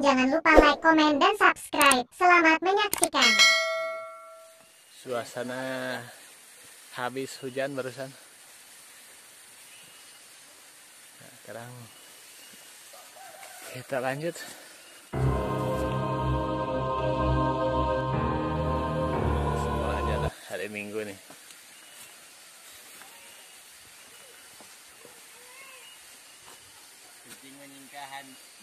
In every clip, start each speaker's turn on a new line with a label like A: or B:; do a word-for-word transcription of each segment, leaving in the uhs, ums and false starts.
A: jangan lupa like, komen, dan subscribe. Selamat menyaksikan.
B: Suasana habis hujan barusan. Nah, sekarang kita lanjut. Semua aja lah hari Minggu nih.
C: Kucing menyingkahan.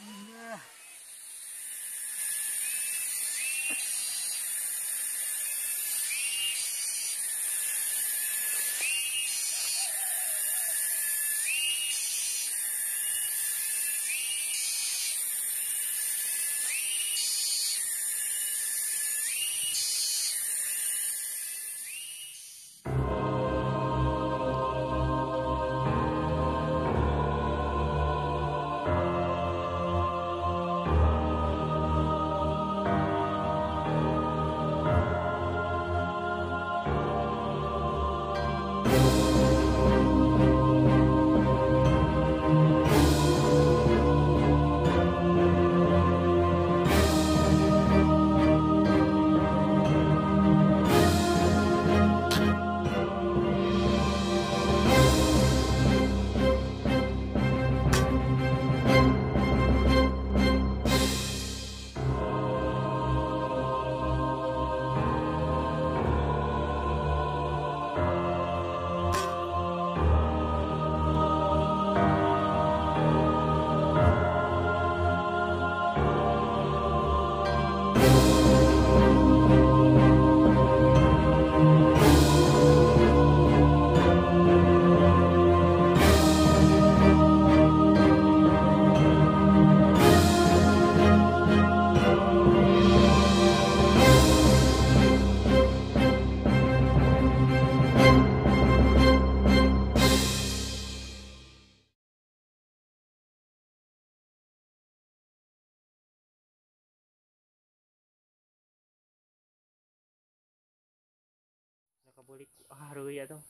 C: Kabulik haru ya tuh.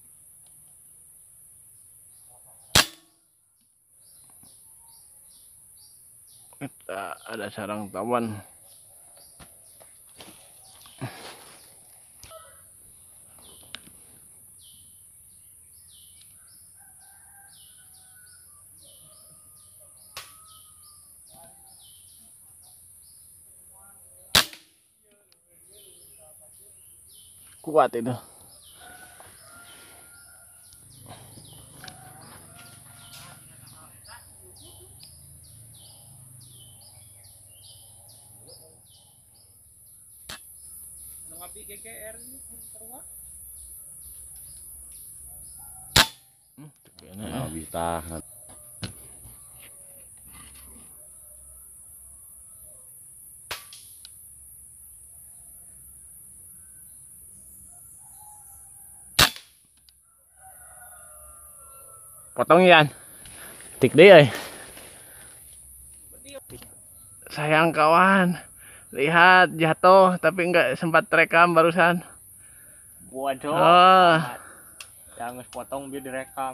B: Kita ada sarang tawon. Kuat itu.
C: Ngapi G G R ini terus.
B: Hmm, kayaknya
D: bisa.
B: potong Yan. Tik deh. Sayang kawan. Lihat jatuh tapi nggak sempat terekam barusan.
C: Waduh.
B: Oh.
C: Jangan potong biar direkam.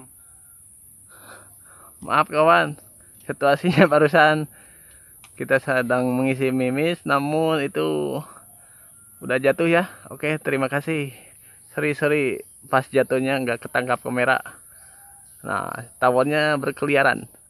B: Maaf kawan. Situasinya barusan kita sedang mengisi mimis namun itu udah jatuh ya. Oke, terima kasih. Sorry sorry pas jatuhnya nggak ketangkap kamera. Nah, tawonnya berkeliaran.